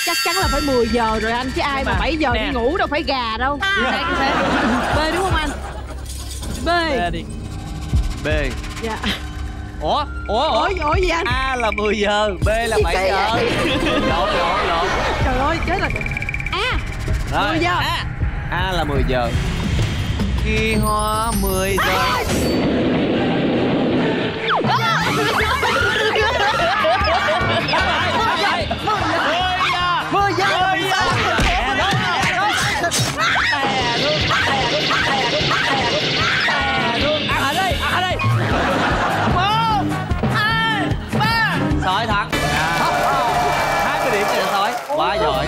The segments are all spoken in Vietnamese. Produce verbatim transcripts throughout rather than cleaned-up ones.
chắc chắn là phải mười giờ rồi anh, chứ ai mà, mà bảy giờ nè. Đi ngủ đâu phải gà đâu. B đúng không anh? B. B đi. B. Dạ. Ủa? Ủa? Ủa? Ủa, ủa gì anh? A là mười giờ, B là bảy giờ. Lộn lộn lộn. Trời ơi, chết rồi. A. Rồi. mười giờ. A. A là mười giờ. Khi hoa mười giờ. À. Mười giờ. Ở đây, ở đây. Một, hai, ba. Sói thắng. Hai mươi điểm cho sói. Quá giỏi.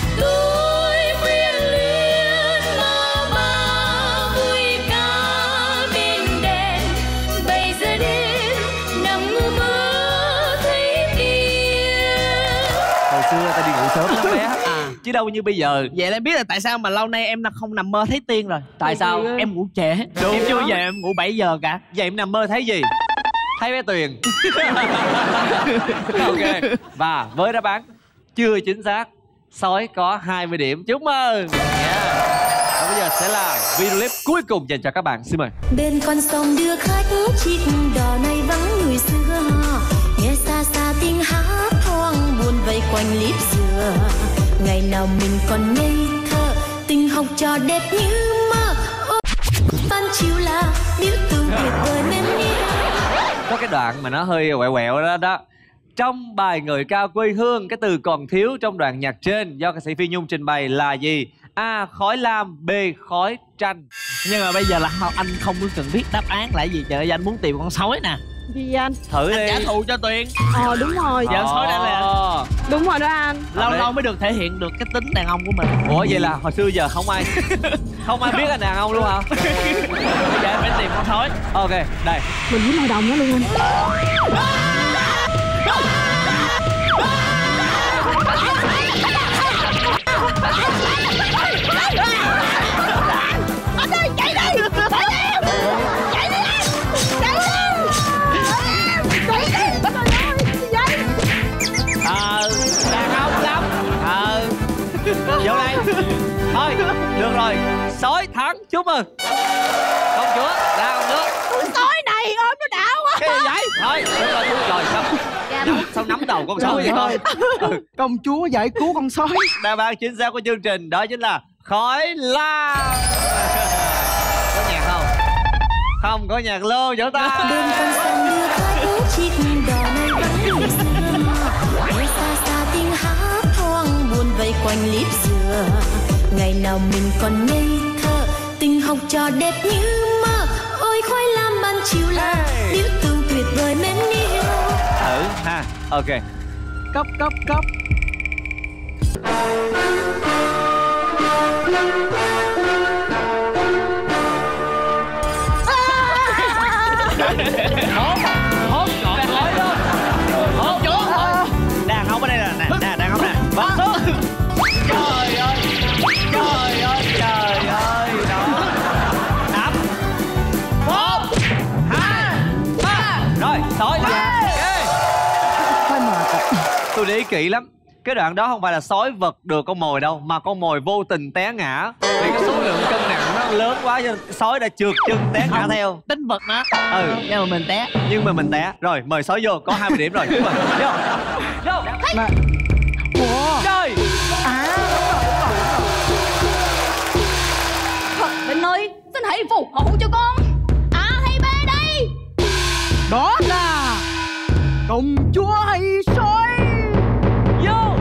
Sớm lắm bé à. Chứ đâu như bây giờ. Vậy là em biết là tại sao mà lâu nay em không nằm mơ thấy tiên rồi. Tại sao? Em ngủ trễ. Đúng. Em chưa về em ngủ bảy giờ cả. Vậy em nằm mơ thấy gì? Thấy bé Tuyền. Ok. Và với đáp án chưa chính xác, sói có hai mươi điểm. Chúc mừng. Yeah. Và bây giờ sẽ là video clip cuối cùng dành cho các bạn. Xin mời. Bên con sông đưa khách chiếc đò này vắng người xưa, nghe xa xa tiếng hát thoáng buồn vây quanh líp dừa. Ngày nào mình còn ngây thơ, tình học trò đẹp như mơ. Tan chiều là biểu tượng tuyệt vời nên yêu. Có cái đoạn mà nó hơi quẹo quẹo đó đó. Trong bài Ngợi ca quê hương, cái từ còn thiếu trong đoạn nhạc trên do ca sĩ Phi Nhung trình bày là gì? A. Khói lam. B. Khói tranh. Nhưng mà bây giờ là anh không cần biết đáp án là gì. Trời ơi, anh muốn tìm con sói nè. Gì anh? Thử anh đi. trả thù cho Tuyền. Ờ đúng rồi. Giờ sói đã là. Đúng rồi đó anh. Lâu lâu mới được thể hiện được cái tính đàn ông của mình. Ủa vậy là hồi xưa giờ không ai không ai biết anh đàn ông luôn hả? Bây giờ em phải tìm con sói. Ok, đây. Mình muốn hội đồng đó luôn anh. Anh ơi, chạy đi! Chạy đi! Chạy đi anh! Chạy đi! Chạy đi! Chạy đi! Ờ, đàn ông lắm. Ờ, vô đây. Thôi, được rồi. Sói thắng, chúc mừng. Công chúa, ra con nước. Con sói này ôm nó đã quá. Cái gì vậy? Thôi, được rồi, được rồi. Sao, nắm, sao nắm đầu con sói vậy thôi? Công chúa giải cứu con sói. Đáp án chính xác của chương trình đó chính là khói lam. Có nhạc không? Không có nhạc luôn, vỗ tay. Bên con sông đưa khách chiếc đò này vắng người xưa, nghe xa xa tiếng hát thoáng buồn vây quanh líp dừa. Ngày nào mình còn ngây thơ, tình học trò đẹp như mơ. Ôi khói lam ban chiều là biểu tượng tuyệt vời mến yêu. Thử ha. Ok. Cấp cấp cấp. Hốt, hốt gọn khói luôn. Hốt chúa thôi. Đàn ông ở đây là nè, nè, đàn ông nè. Bắn xuống. Trời ơi, trời ơi, trời ơi. Đó. Đập. Một, hai, ba. Rồi, sói. Hơi mệt. Tôi để ý kỹ lắm. Cái đoạn đó không phải là sói vật được con mồi đâu, mà con mồi vô tình té ngã. Vì cái số lượng cân nặng nó lớn quá cho sói đã trượt chân té ngã theo. Tính vật đó. Ừ. Nhưng mà mình té. Nhưng mà mình té. Rồi mời sói vô, có hai mươi điểm rồi. Vô. Vô. Mà... Ủa? Rồi. À đúng rồi, đúng rồi, đúng rồi. Thật Định ơi, xin hãy phù hộ cho con. A hay B đây? Đó là công chúa hay sói? Vô.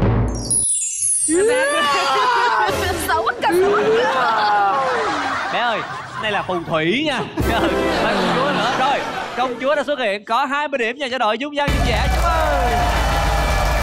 Yeah. Sợ quá cả, sợ quá cả. Bé ơi, này là phù thủy nha. Phải công chúa nữa. Rồi, công chúa đã xuất hiện, có hai mươi điểm dành cho đội Dung Dân Dung Dã. Chúc ơn.